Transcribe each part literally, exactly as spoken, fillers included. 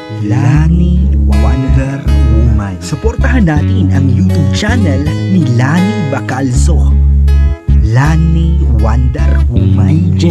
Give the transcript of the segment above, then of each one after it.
Lani Wonder Woman. Suportahan natin ang YouTube channel ni Lani Bacalzo. Lani Wonder Woman. D J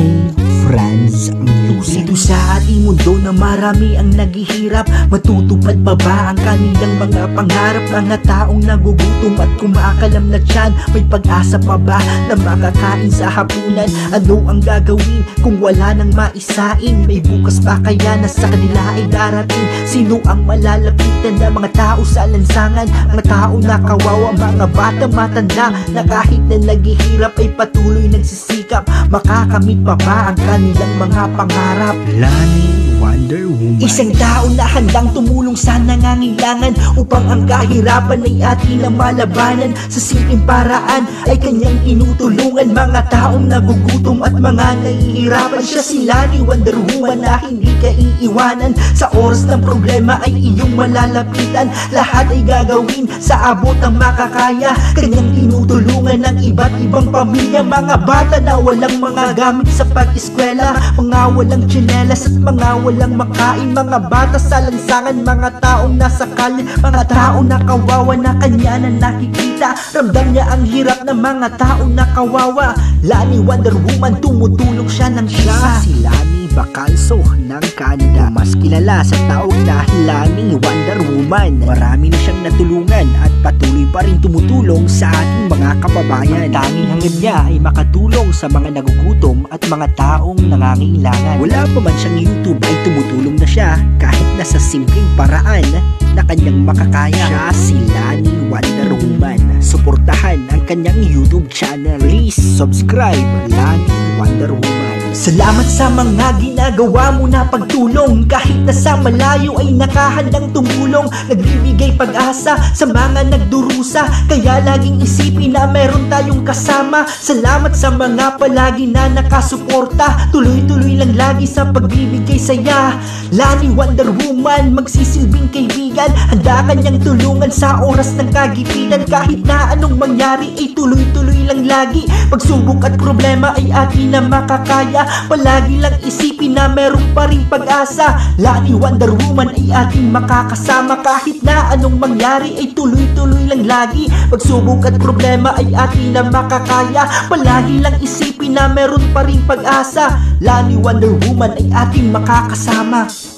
Franz Music. Dito sa ating mundo na marami ang naghihirap, matutupad pa ba ang kanilang mga pangarap? Mga taong nagugutom at kumakalam na tiyan, may pag-asa pa ba na makakain sa hapunan? Ano ang gagawin kung wala nang maisain? May bukas pa kaya na sa kanila ay darating? Sino ang malalapitan na mga tao sa lansangan? Mga tao na kawawa, mga bata matanda na kahit na naghihirap ay patuloy nagsisikap. Makakamit pa ba ang kanilang mga pangarap? Lani Wonder Woman. Isang tao na handang tumulong sa nangangailangan upang ang kahirapan ay atin na malabanan. Sa simpleng paraan ay kanyang tinutulungan mga taong nagugutom at mga nahihirapan. Siya si Lani Wonder Woman na hindi ka iiwanan. Sa oras ng problema ay iyong malalapitan. Lahat ay gagawin sa abot ang makakaya. Kanyang tinutulungan ng iba't ibang pamilya, mga bata na walang mga gamit sa pag-eskwela, mga walang tsinelas at mga walang makain, mga bata sa lansangan, mga taong nasa kalye, mga taong nakawawa na kanya na nakikita. Ramdam niya ang hirap ng mga taong nakawawa. Lani Wonder Woman, tumutulong siya ng siya. Si Lani Bacalzo ng Canada, mas kilala sa tawag na Lani Wonder Woman. Marami na siyang natulungan at patuloy pa rin tumutulong sa ating mga kababayan. Ang tanging hangad niya ay makatulong sa mga nagugutom at mga taong nangangailangan. Wala pa man siyang YouTube ay tumutulong na siya kahit na sa simpleng paraan na kanyang makakaya. Siya si Lani Wonder Woman. Suportahan ang kanyang YouTube channel. Please subscribe Lani Wonder Woman. Salamat sa mga ginagawa mo na pagtulong. Kahit nasa malayo ay nakahandang tumulong. Nagbibigay pag-asa sa mga nagdurusa, kaya laging isipin na meron tayong kasama. Salamat sa mga palagi na nakasuporta. Tuloy-tuloy lang lagi sa pagbibigay saya. Lani Wonder Woman, magsisilbing kaibigan. Handa kanyang tulungan sa oras ng kagipitan. Kahit na anong mangyari ay tuloy-tuloy lang lagi. Pagsubok at problema ay atin na makakaya. Palagi lang isipin na meron pa rin pag-asa. Lani Wonder Woman ay ating makakasama. Kahit na anong mangyari ay tuloy-tuloy lang lagi. Pagsubok at problema ay atin na makakaya. Palagi lang isipin na meron pa rin pag-asa. Lani Wonder Woman ay ating makakasama.